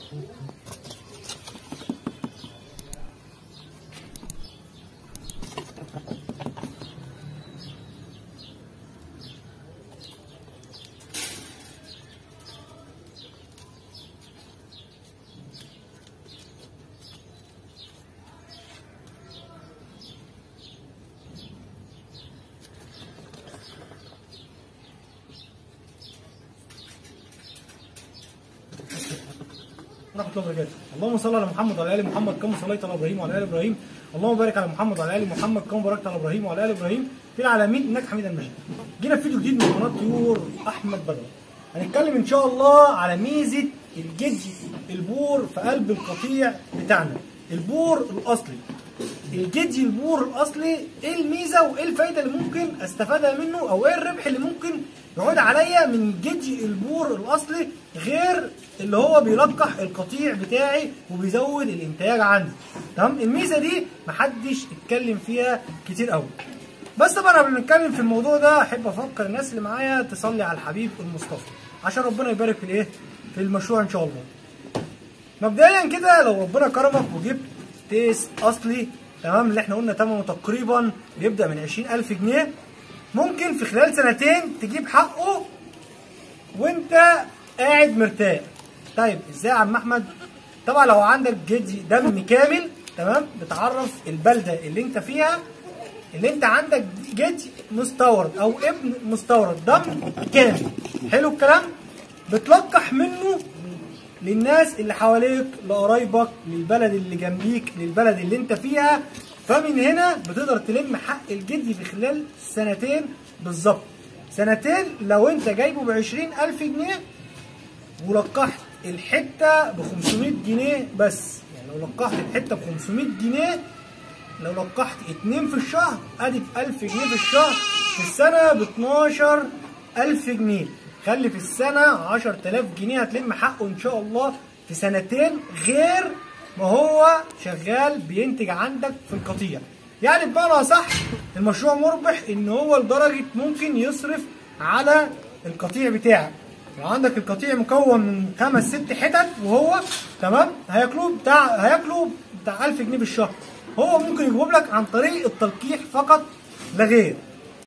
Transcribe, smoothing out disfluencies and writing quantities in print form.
ورحمة الله وبركاته. اللهم صل على محمد وعلى ال محمد كما صليت على ابراهيم وعلى ال ابراهيم. اللهم بارك على محمد وعلى ال محمد كما باركت على ابراهيم وعلى ال ابراهيم في العالمين انك حميد مجيد. جينا في فيديو جديد من قناه طيور احمد بدر. هنتكلم ان شاء الله على ميزه الجدي البور في قلب القطيع بتاعنا، البور الاصلي. الجدي البور الاصلي ايه الميزه وايه الفايده اللي ممكن استفادها منه، او ايه الربح اللي ممكن يعود عليا من جدي البور الاصلي غير اللي هو بيلقح القطيع بتاعي وبيزود الانتاج عندي. تمام؟ الميزه دي محدش اتكلم فيها كتير قوي. بس طبعا قبل ما نتكلم في الموضوع ده احب افكر الناس اللي معايا تصلي على الحبيب المصطفى عشان ربنا يبارك في الايه؟ في المشروع ان شاء الله. مبدئيا كده لو ربنا كرمك وجبت تيس اصلي، تمام، اللي احنا قلنا ثمنه تقريبا بيبدا من 20,000 جنيه، ممكن في خلال سنتين تجيب حقه وانت قاعد مرتاح. طيب ازاي يا عم احمد؟ طبعا لو عندك جدي دم كامل، تمام، بتعرف البلده اللي انت فيها اللي انت عندك جدي مستورد او ابن مستورد دم كامل. حلو الكلام؟ بتلقح منه للناس اللي حواليك، لقرايبك، للبلد اللي جنبيك، للبلد اللي انت فيها. فمن هنا بتقدر تلم حق الجدي في خلال سنتين بالظبط. سنتين لو انت جايبه ب20,000 جنيه ولقحت الحته ب 500 جنيه بس. يعني لو لقحت الحته ب 500 جنيه، لو لقحت 2 في الشهر ادي ب 1000 جنيه في الشهر، في السنه ب 12,000 جنيه. خلي في السنه 10,000 جنيه هتلم حقه ان شاء الله في سنتين، غير ما هو شغال بينتج عندك في القطيع. يعني بمعنى صح المشروع مربح ان هو لدرجه ممكن يصرف على القطيع بتاعك. لو عندك القطيع مكون من 5 6 حتت وهو تمام هياكلوا بتاع 1000 جنيه بالشهر، هو ممكن يجيبهم لك عن طريق التلقيح فقط لا غير.